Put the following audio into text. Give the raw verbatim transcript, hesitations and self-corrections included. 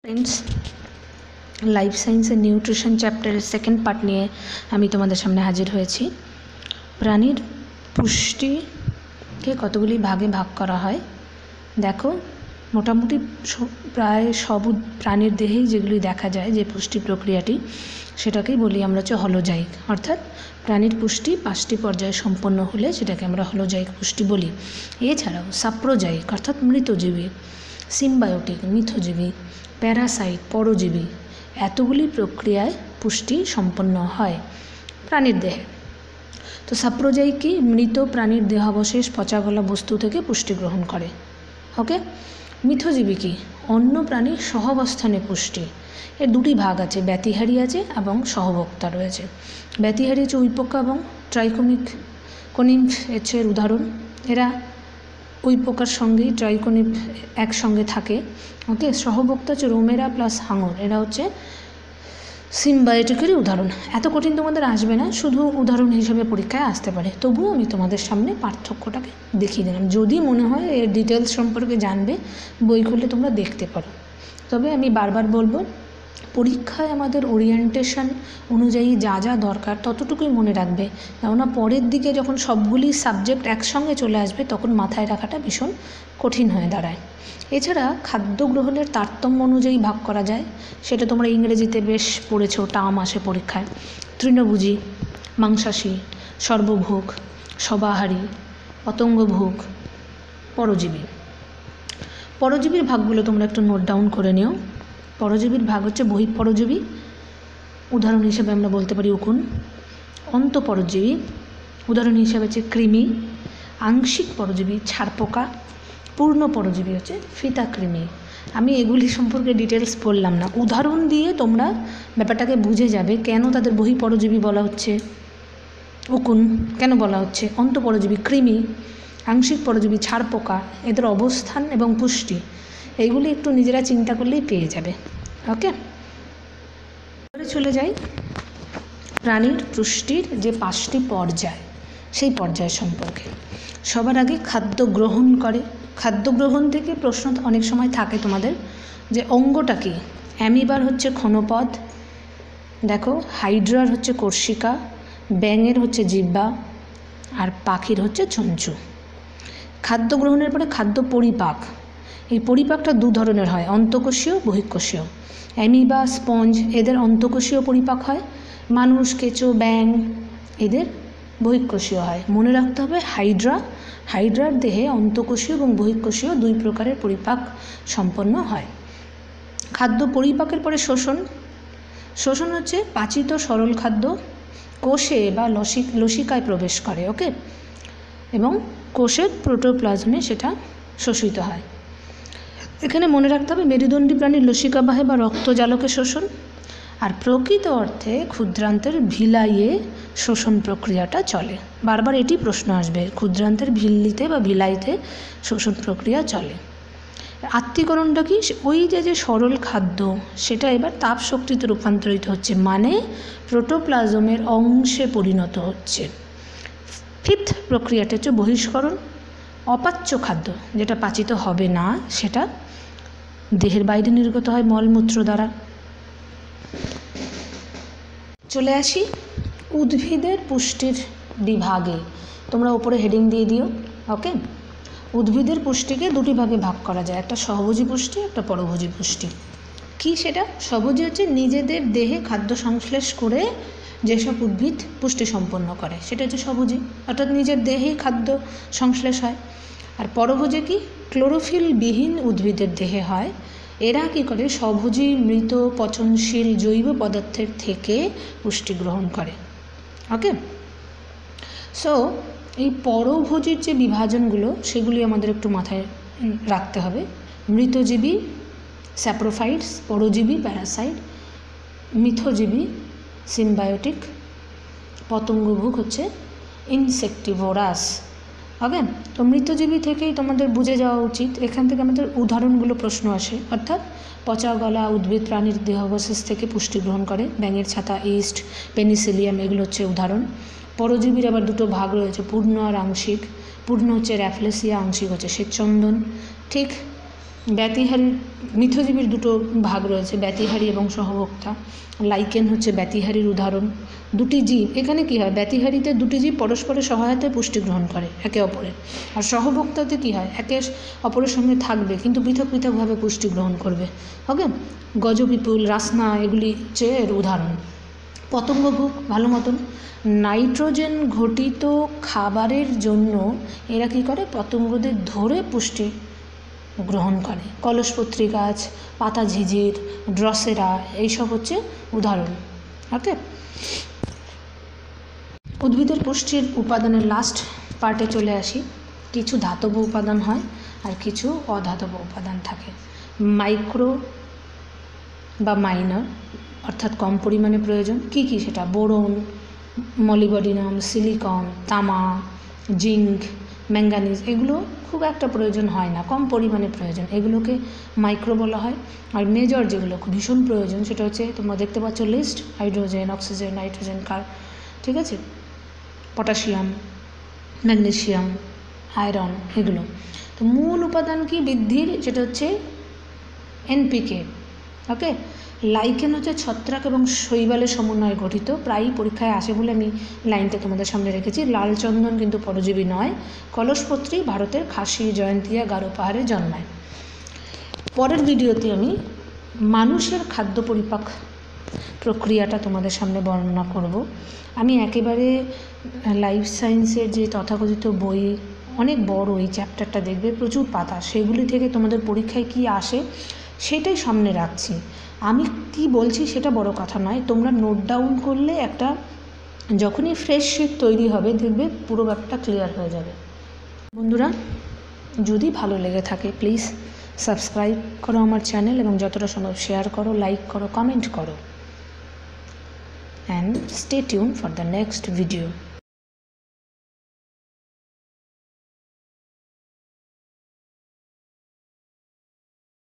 Friends life science and nutrition চ্যাপ্টারের second part নিয়ে আমি তোমাদের সামনে হাজির হয়েছি। প্রাণীর পুষ্টিকে কতগুলি ভাগে ভাগ করা হয় দেখো। মোটামুটি প্রায় সব প্রাণীর দেহেই যেগুলি দেখা যায় যে পুষ্টি প্রক্রিয়াটি, সেটাকেই বলি আমরা হচ্ছে হলোজাইক। অর্থাৎ প্রাণীর পুষ্টি পাঁচটি পর্যায়ে সম্পন্ন হলে সেটাকে আমরা হলোজাইক পুষ্টি বলি। এছাড়াও সাপ্রোজাইক অর্থাৎ মৃতজীবী, সিম্বায়োটিক মিথজীবী, প্যারাসাইট পরজীবী, এতগুলি প্রক্রিয়ায় পুষ্টি সম্পন্ন হয় প্রাণীর দেহে। তো সাপ্রোজাইক কি? মৃত প্রাণীর দেহাবশেষ পচাগলা বস্তু থেকে পুষ্টি গ্রহণ করে। ওকে। মিথজীবী কি? অন্য প্রাণীর সহাবস্থানে পুষ্টি। এর দুটি ভাগ আছে, ব্যতিহারী আছে এবং সহভোক্তা রয়েছে। ব্যতিহারী হচ্ছে উইপোকা এবং ট্রাইকোনিক কোনিম্ফ হচ্ছে এর উদাহরণ। এরা উইপোকার সঙ্গেই ট্রাইকোনিপ একসঙ্গে থাকে। ওকে। সহভোক্তা হচ্ছে রোমেরা প্লাস হাঙর, এরা হচ্ছে সিম্বায়োটিকেরই উদাহরণ। এত কঠিন তোমাদের আসবে না, শুধু উদাহরণ হিসেবে পরীক্ষায় আসতে পারে। তবুও আমি তোমাদের সামনে পার্থক্যটাকে দেখিয়ে দিলাম। যদি মনে হয় এর ডিটেলস সম্পর্কে জানবে, বই খুলে তোমরা দেখতে পারো। তবে আমি বারবার বলবো, পরীক্ষায় আমাদের ওরিয়েন্টেশন অনুযায়ী যা যা দরকার ততটুকুই মনে রাখবে, কেননা পরের দিকে যখন সবগুলি সাবজেক্ট একসঙ্গে চলে আসবে তখন মাথায় রাখাটা ভীষণ কঠিন হয়ে দাঁড়ায়। এছাড়া খাদ্য গ্রহণের তারতম্য অনুযায়ী ভাগ করা যায়, সেটা তোমরা ইংরেজিতে বেশ পড়েছো, টার্ম আসে পরীক্ষায়। তৃণভোজী, মাংসাশী, সর্বভোগ, সবাহারী, পতঙ্গভোগ, পরজীবী। পরজীবীর ভাগগুলো তোমরা একটু নোট ডাউন করে নিও। পরজীবীর ভাগ হচ্ছে বহিঃপরজীবী, উদাহরণ হিসেবে আমরা বলতে পারি উকুন। অন্তঃপরজীবী, উদাহরণ হিসেবে হচ্ছে কৃমি। আংশিক পরজীবী ছারপোকা। পূর্ণ পরজীবী হচ্ছে ফিতাকৃমি। আমি এগুলি সম্পর্কে ডিটেলস বললাম না, উদাহরণ দিয়ে তোমরা ব্যাপারটাকে বুঝে যাবে কেন তাদের বহিঃপরজীবী বলা হচ্ছে, উকুন কেন বলা হচ্ছে, অন্তঃপরজীবী কৃমি, আংশিক পরজীবী ছারপোকা, এদের অবস্থান এবং পুষ্টি এইগুলি একটু নিজেরা চিন্তা করলেই পেয়ে যাবে। ওকে। এবারে চলে যাই প্রাণীর পুষ্টির যে পাঁচটি পর্যায়, সেই পর্যায় সম্পর্কে। সবার আগে খাদ্য গ্রহণ করে। খাদ্য গ্রহণ থেকে প্রশ্ন অনেক সময় থাকে তোমাদের যে অঙ্গটা কী। অ্যামিবার হচ্ছে ক্ষণপদ, দেখো। হাইড্রার হচ্ছে কর্ষিকা, ব্যাঙের হচ্ছে জিহ্বা, আর পাখির হচ্ছে চঞ্চু। খাদ্য গ্রহণের পরে খাদ্য পরিপাক। এই পরিপাকটা দু ধরনের হয়, অন্তঃকোষীয় বহিঃকোষীয়। অ্যামিবা, স্পঞ্জ এদের অন্তঃকোষীয় পরিপাক হয়। মানুষ, কেঁচো, ব্যাঙ এদের বহিঃকোষীয় হয়। মনে রাখতে হবে হাইড্রা হাইড্রার দেহে অন্তঃকোষীয় এবং বহিঃকোষীয় দুই প্রকারের পরিপাক সম্পন্ন হয়। খাদ্য পরিপাকের পরে শোষণ। শোষণ হচ্ছে পাচিত সরল খাদ্য কোষে বা লসিক লসিকায় প্রবেশ করে। ওকে। এবং কোষের প্রোটোপ্লাজমে সেটা শোষিত হয়। এখানে মনে রাখতে হবে মেরুদণ্ডী প্রাণীর লসিকাবাহে বা রক্তজালকে শোষণ, আর প্রকৃত অর্থে ক্ষুদ্রান্তের ভিলাইয়ে শোষণ প্রক্রিয়াটা চলে। বারবার এটি প্রশ্ন আসবে, ক্ষুদ্রান্তের ভিল্লিতে বা ভিলাইতে শোষণ প্রক্রিয়া চলে। আত্তীকরণটা কি? ওই যে যে সরল খাদ্য সেটা এবার তাপ শক্তিতে রূপান্তরিত হচ্ছে, মানে প্রোটোপ্লাজমের অংশে পরিণত হচ্ছে। ফিফথ প্রক্রিয়াটা হচ্ছে বহিষ্করণ। অপাচ্য খাদ্য যেটা পাচিত হবে না সেটা দেহের বাইরে নির্গত হয় মলমূত্র দ্বারা। চলে আসি উদ্ভিদের পুষ্টির বিভাগে। তোমরা উপরে হেডিং দিয়ে দিও। ওকে। উদ্ভিদের পুষ্টিকে দুটি ভাগে ভাগ করা যায়, একটা সহভোজী পুষ্টি, একটা পরভোজী পুষ্টি। কি সেটা? সহভোজী হচ্ছে নিজেদের দেহে খাদ্য সংশ্লেষ করে যেসব উদ্ভিদ পুষ্টি সম্পন্ন করে সেটা হচ্ছে সহভোজী, অর্থাৎ নিজের দেহেই খাদ্য সংশ্লেষ হয়। আর পরভোজী কি? ক্লোরোফিলবিহীন উদ্ভিদের দেহে হয়। এরা কী করে? স্বভোজী মৃত পচনশীল জৈব পদার্থের থেকে পুষ্টি গ্রহণ করে। ওকে। সো এই পরভোজীর যে বিভাজনগুলো সেগুলি আমাদের একটু মাথায় রাখতে হবে। মৃতজীবী স্যাপ্রোফাইটস, পরজীবী প্যারাসাইট, মিথজীবী সিম্বায়োটিক, পতঙ্গভোগ হচ্ছে ইনসেক্টিভোরাস। ওকে। তো মৃতজীবী থেকেই তোমাদের বুঝে যাওয়া উচিত, এখান থেকে আমাদের উদাহরণগুলো প্রশ্ন আসে। অর্থাৎ পচা গলা উদ্ভিদ প্রাণীর দেহাবশেষ থেকে পুষ্টি গ্রহণ করে, ব্যাঙের ছাতা, ইস্ট, পেনিসিলিয়াম এগুলো হচ্ছে উদাহরণ। পরজীবীর আবার দুটো ভাগ রয়েছে, পূর্ণ আর আংশিক। পূর্ণ হচ্ছে র্যাফলেসিয়া, আংশিক হচ্ছে শ্বেতচন্দন। ঠিক ব্যতিহারী মিথজীবীর দুটো ভাগ রয়েছে, ব্যতিহারী এবং সহভোক্তা। লাইকেন হচ্ছে ব্যতিহারীর উদাহরণ। দুটি জীব, এখানে কী হয়, ব্যতিহারীতে দুটি জীব পরস্পরের সহায়তায় পুষ্টি গ্রহণ করে একে অপরের, আর সহভোক্তাতে কী হয়, একে অপরের সঙ্গে থাকবে কিন্তু পৃথক পৃথকভাবে পুষ্টি গ্রহণ করবে। ওকে, গজবিপুল, রাসনা এগুলি হচ্ছে এর উদাহরণ। পতঙ্গভুক ভালো মতন, নাইট্রোজেন ঘটিত খাবারের জন্য এরা কী করে, পতঙ্গদের ধরে পুষ্টি গ্রহণ করে। কলসপত্রী গাছ, পাতা ঝিঝির, ড্রসেরা এইসব হচ্ছে উদাহরণ। ওকে, উদ্ভিদের পুষ্টির উপাদানের লাস্ট পার্টে চলে আসি। কিছু ধাতব উপাদান হয় আর কিছু অধাতব উপাদান থাকে। মাইক্রো বা মাইনর অর্থাৎ কম পরিমাণে প্রয়োজন, কি কি সেটা, বোরন, মলিবডিনাম, সিলিকন, তামা, জিঙ্ক, ম্যাঙ্গানিজ, এগুলো খুব একটা প্রয়োজন হয় না, কম পরিমাণে প্রয়োজন, এগুলোকে মাইক্রো বলা হয়। আর মেজর যেগুলো খুব ভীষণ প্রয়োজন সেটা হচ্ছে, তোমরা দেখতে পাচ্ছ লিস্ট, হাইড্রোজেন, অক্সিজেন, নাইট্রোজেন, কার ঠিক আছে, পটাশিয়াম, ম্যাগনেশিয়াম, আয়রন, এগুলো। তো মূল উপাদান কি বৃদ্ধির, যেটা হচ্ছে এনপিকে। ওকে, লাইকেন হচ্ছে ছত্রাক এবং শৈবালের সমন্বয়ে গঠিত, প্রায়ই পরীক্ষায় আসে বলে আমি লাইনটা তোমাদের সামনে রেখেছি। লাল চন্দন কিন্তু পরজীবী নয়। কলসপত্রী ভারতের খাসি, জয়ন্তিয়া, গারো পাহাড়ে জন্মায়। পরের ভিডিওতে আমি মানুষের খাদ্য পরিপাক প্রক্রিয়াটা তোমাদের সামনে বর্ণনা করব। আমি একেবারে লাইফ সায়েন্সের যে তথাকথিত বই, অনেক বড় এই চ্যাপ্টারটা দেখবে, প্রচুর পাতা, সেগুলি থেকে তোমাদের পরীক্ষায় কি আসে সেটাই সামনে রাখছি। আমি কি বলছি সেটা বড় কথা নয়, তোমরা নোট ডাউন করলে একটা, যখনই ফ্রেশ শিট তৈরি হবে দেখবে পুরো ব্যাপারটা ক্লিয়ার হয়ে যাবে। বন্ধুরা, যদি ভালো লেগে থাকে প্লিজ সাবস্ক্রাইব করো আমার চ্যানেল, এবং যতটা সম্ভব শেয়ার করো, লাইক করো, কমেন্ট করো, and stay tune for the next video.